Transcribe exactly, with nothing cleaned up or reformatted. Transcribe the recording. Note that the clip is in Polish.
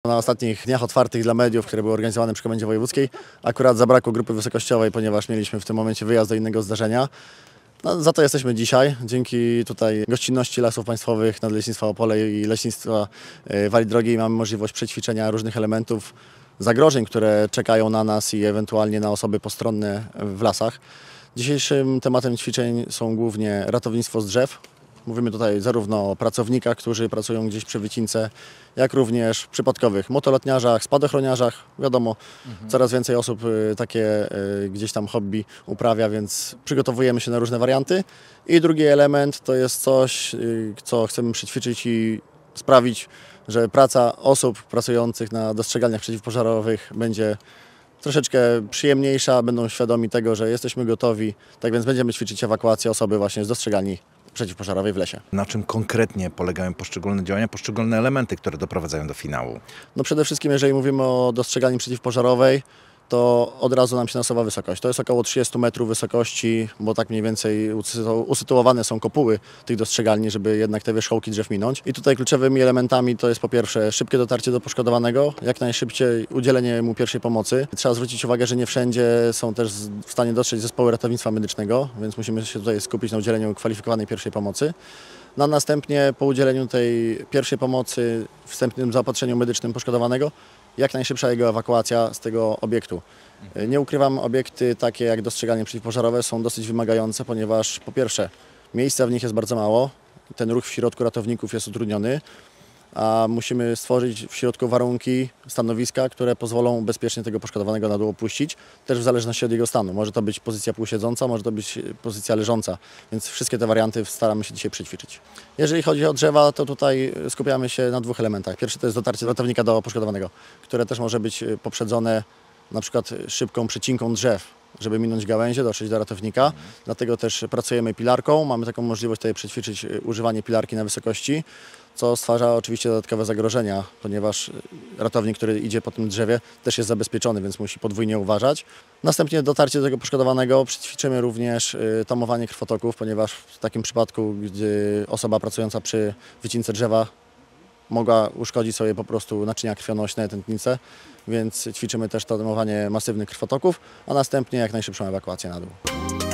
Na ostatnich dniach otwartych dla mediów, które były organizowane przy Komendzie Wojewódzkiej, akurat zabrakło grupy wysokościowej, ponieważ mieliśmy w tym momencie wyjazd do innego zdarzenia. No, za to jesteśmy dzisiaj. Dzięki tutaj gościnności Lasów Państwowych, Nadleśnictwa Opole i Leśnictwa Wali Drogiej mamy możliwość przećwiczenia różnych elementów zagrożeń, które czekają na nas i ewentualnie na osoby postronne w lasach. Dzisiejszym tematem ćwiczeń są głównie ratownictwo z drzew. Mówimy tutaj zarówno o pracownikach, którzy pracują gdzieś przy wycince, jak również przypadkowych motolotniarzach, spadochroniarzach. Wiadomo, mhm. coraz więcej osób takie gdzieś tam hobby uprawia, więc przygotowujemy się na różne warianty. I drugi element to jest coś, co chcemy przećwiczyć i sprawić, że praca osób pracujących na dostrzegalniach przeciwpożarowych będzie troszeczkę przyjemniejsza, będą świadomi tego, że jesteśmy gotowi. Tak więc będziemy ćwiczyć ewakuację osoby właśnie z dostrzegalni przeciwpożarowej w lesie. Na czym konkretnie polegają poszczególne działania, poszczególne elementy, które doprowadzają do finału? No przede wszystkim, jeżeli mówimy o dostrzegalni przeciwpożarowej, to od razu nam się nasuwa wysokość. To jest około trzydzieści metrów wysokości, bo tak mniej więcej usytuowane są kopuły tych dostrzegalni, żeby jednak te wierzchołki drzew minąć. I tutaj kluczowymi elementami to jest po pierwsze szybkie dotarcie do poszkodowanego, jak najszybciej udzielenie mu pierwszej pomocy. Trzeba zwrócić uwagę, że nie wszędzie są też w stanie dotrzeć zespoły ratownictwa medycznego, więc musimy się tutaj skupić na udzieleniu kwalifikowanej pierwszej pomocy. No, następnie po udzieleniu tej pierwszej pomocy, wstępnym zaopatrzeniu medycznym poszkodowanego, jak najszybsza jego ewakuacja z tego obiektu. Nie ukrywam, obiekty takie jak dostrzegalnie przeciwpożarowe są dosyć wymagające, ponieważ po pierwsze miejsca w nich jest bardzo mało, ten ruch w środku ratowników jest utrudniony, a musimy stworzyć w środku warunki, stanowiska, które pozwolą bezpiecznie tego poszkodowanego na dół opuścić, też w zależności od jego stanu. Może to być pozycja półsiedząca, może to być pozycja leżąca, więc wszystkie te warianty staramy się dzisiaj przećwiczyć. Jeżeli chodzi o drzewa, to tutaj skupiamy się na dwóch elementach. Pierwszy to jest dotarcie ratownika do poszkodowanego, które też może być poprzedzone na przykład szybką przecinką drzew, żeby minąć gałęzie, dotrzeć do ratownika. Mhm. Dlatego też pracujemy pilarką. Mamy taką możliwość tutaj przećwiczyć używanie pilarki na wysokości, co stwarza oczywiście dodatkowe zagrożenia, ponieważ ratownik, który idzie po tym drzewie, też jest zabezpieczony, więc musi podwójnie uważać. Następnie dotarcie do tego poszkodowanego przećwiczymy również tamowanie krwotoków, ponieważ w takim przypadku, gdy osoba pracująca przy wycince drzewa mogła uszkodzić sobie po prostu naczynia krwionośne, tętnice, więc ćwiczymy też tamowanie masywnych krwotoków, a następnie jak najszybszą ewakuację na dół.